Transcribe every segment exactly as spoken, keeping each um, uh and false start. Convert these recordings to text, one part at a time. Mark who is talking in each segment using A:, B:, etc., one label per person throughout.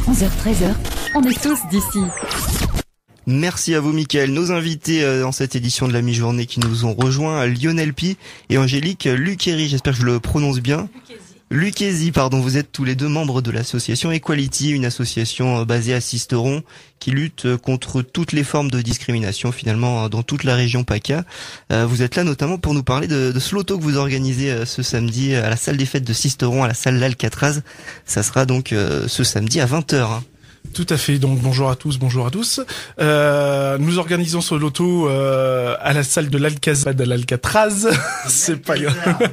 A: onze heures treize heures, on est tous d'ici.
B: Merci à vous, Mickaël. Nos invités euh, dans cette édition de la mi-journée qui nous ont rejoints, Lionel Pi et Angélique Lucchesi. J'espère que je le prononce bien. Lucchesi, pardon. Vous êtes tous les deux membres de l'association Equality, une association basée à Sisteron qui lutte contre toutes les formes de discrimination finalement dans toute la région PACA. Euh, vous êtes là notamment pour nous parler de, de ce loto que vous organisez euh, ce samedi à la salle des fêtes de Sisteron, à la salle L'Alcatraz. Ça sera donc euh, ce samedi à vingt heures. Hein.
C: Tout à fait. Donc bonjour à tous, bonjour à tous. Euh, nous organisons ce loto euh, à la salle de l'Alcatraz, pas de l'Alcatraz. c'est pas grave.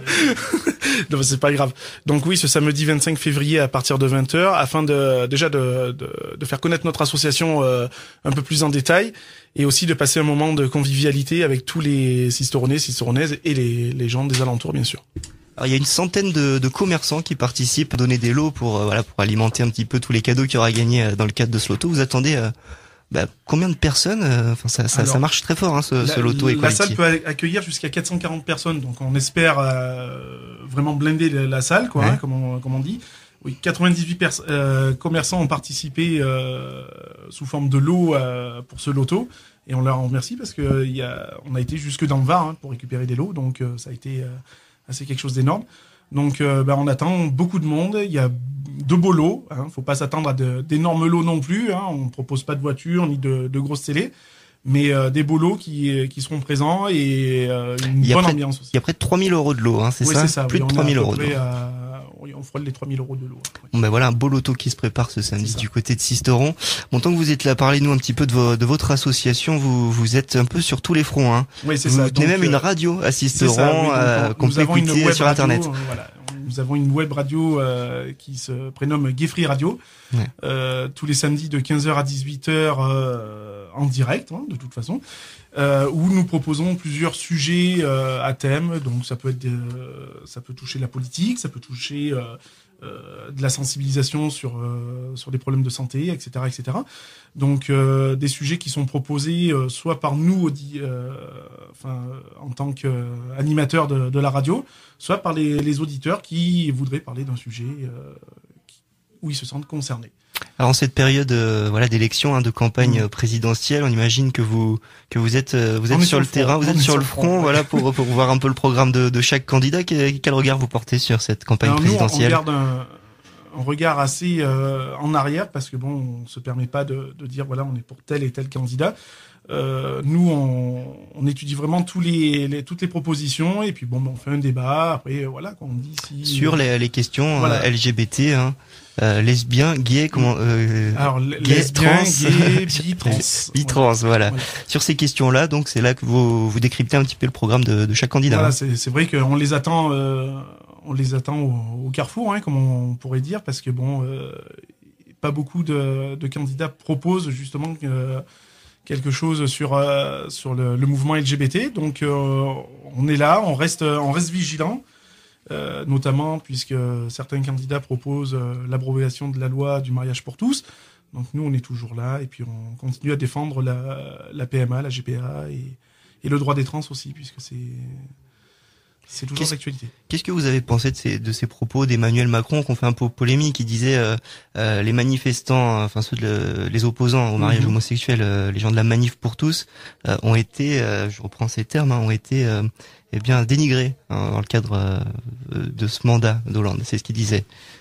C: non, c'est pas grave. Donc oui, ce samedi vingt-cinq février à partir de vingt heures, afin de déjà de, de, de faire connaître notre association euh, un peu plus en détail, et aussi de passer un moment de convivialité avec tous les Sisteronais, Sisteronaises et les, les gens des alentours, bien sûr.
B: Alors, il y a une centaine de, de commerçants qui participent à donner des lots pour euh, voilà pour alimenter un petit peu tous les cadeaux qu'il y aura à gagner euh, dans le cadre de ce loto. Vous attendez euh, bah, combien de personnes euh, Enfin, ça, ça, Alors, ça marche très fort, hein, ce, la, ce loto Equality.
C: La salle peut accueillir jusqu'à quatre cent quarante personnes, donc on espère euh, vraiment blinder la, la salle, quoi, ouais. hein, comme, on, comme on dit. Oui, quatre-vingt-dix-huit pers- euh, commerçants ont participé euh, sous forme de lot euh, pour ce loto, et on leur remercie parce que il y a, on a été jusque dans le Var hein, pour récupérer des lots, donc euh, ça a été euh, c'est quelque chose d'énorme. Donc, euh, bah, on attend beaucoup de monde. Il y a de beaux lots. Hein. Faut pas s'attendre à de, d'énormes lots non plus. Hein. On propose pas de voitures ni de, de grosses télés, mais euh, des beaux lots qui, qui seront présents et euh, une bonne
B: près,
C: ambiance aussi.
B: Il y a près de trois mille euros de lots, hein, c'est
C: oui,
B: ça,
C: c'est ça.
B: Plus
C: oui,
B: de trois mille euros.
C: À, oui, on frôle les trois mille euros de lot. Oui.
B: Bon ben voilà un beau loto qui se prépare ce samedi du côté de Sisteron. Bon, tant que vous êtes là, parlez-nous un petit peu de, vo- de votre association. Vous vous êtes un peu sur tous les fronts. Hein.
C: Oui, c'est
B: vous
C: ça.
B: Vous tenez même
C: euh,
B: une radio à Sisteron
C: oui,
B: euh, qu'on peut écouter sur
C: radio,
B: Internet.
C: Euh, voilà. Nous avons une web radio euh, qui se prénomme Gay Free Radio, ouais. euh, tous les samedis de quinze heures à dix-huit heures euh, en direct, hein, de toute façon, euh, où nous proposons plusieurs sujets euh, à thème. Donc ça peut être, des, euh, ça peut toucher la politique, ça peut toucher euh, euh, de la sensibilisation sur euh, sur des problèmes de santé, et cetera, et cetera. Donc euh, des sujets qui sont proposés euh, soit par nous, euh, enfin en tant qu'animateurs de, de la radio, soit par les, les auditeurs qui voudraient parler d'un sujet euh, qui, où ils se sentent concernés.
B: Alors en cette période euh, voilà d'élection, hein, de campagne mmh. présidentielle, on imagine que vous que vous êtes euh, vous êtes sur, sur le, le terrain, vous êtes sur, sur le front, front ouais. voilà pour pour voir un peu le programme de, de chaque candidat. Quel, quel regard vous portez sur cette campagne
C: Alors,
B: présidentielle?
C: Nous, on garde un, un regard assez euh, en arrière parce que bon, on se permet pas de, de dire voilà on est pour tel et tel candidat. Euh, nous, on, on étudie vraiment tous les, les, toutes les propositions et puis bon, on fait un débat. Après, voilà, quand on dit si
B: sur euh, les, les questions voilà. euh, L G B T, hein, euh, lesbiens, gays, comment euh,
C: alors
B: gay,
C: lesbiens,
B: trans,
C: gays, bi, trans,
B: bi, trans, voilà.
C: voilà.
B: voilà. Sur ces questions-là, donc c'est là que vous vous décryptez un petit peu le programme de, de chaque candidat.
C: Voilà,
B: hein.
C: c'est, c'est vrai qu'on les attend, euh, on les attend au, au carrefour, hein, comme on pourrait dire, parce que bon, euh, pas beaucoup de, de candidats proposent justement que euh, quelque chose sur euh, sur le, le mouvement L G B T. Donc euh, on est là, on reste on reste vigilant, euh, notamment puisque certains candidats proposent euh, l'abrogation de la loi du mariage pour tous. Donc nous on est toujours là et puis on continue à défendre la, la P M A, la G P A et, et le droit des trans aussi puisque c'est c'est toujours
B: qu'est-ce,
C: d'actualité.
B: Qu'est-ce que vous avez pensé de ces, de ces propos d'Emmanuel Macron qu'on fait un peu polémique, qui disait euh, euh, les manifestants, enfin ceux de le, les opposants au mariage mmh. homosexuel, euh, les gens de la manif pour tous, euh, ont été, euh, je reprends ces termes, hein, ont été euh, eh bien dénigrés hein, dans le cadre euh, de ce mandat d'Hollande. C'est ce qu'il disait.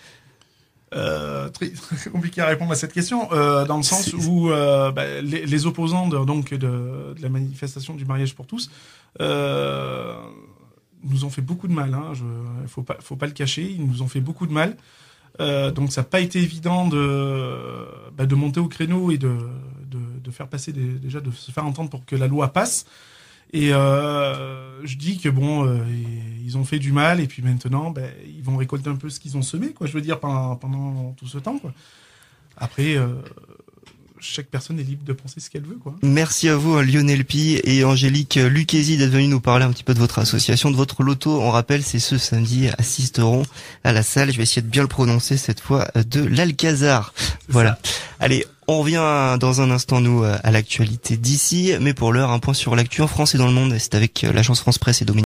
C: Euh, très, très compliqué à répondre à cette question, euh, dans le sens c'est... où euh, bah, les, les opposants de, donc de, de la manifestation du mariage pour tous euh, nous ont fait beaucoup de mal. Hein, je, faut pas, faut pas le cacher. Ils nous ont fait beaucoup de mal. Euh, donc ça n'a pas été évident de, bah, de monter au créneau et de, de, de faire passer des, déjà de se faire entendre pour que la loi passe. Et euh, je dis que bon, euh, ils ont fait du mal et puis maintenant, bah, ils vont récolter un peu ce qu'ils ont semé, quoi. Je veux dire pendant, pendant tout ce temps, quoi. Après. Euh, chaque personne est libre de penser ce qu'elle veut, quoi.
B: Merci à vous, Lionel Pi et Angélique Lucchesi, d'être venus nous parler un petit peu de votre association, de votre loto. On rappelle, c'est ce samedi à Sisteron, à la salle, je vais essayer de bien le prononcer cette fois, de l'Alcazar. Voilà. Ça. Allez, on revient dans un instant, nous, à l'actualité d'ici, mais pour l'heure, un point sur l'actu en France et dans le monde. C'est avec l'agence France Presse et Dominique.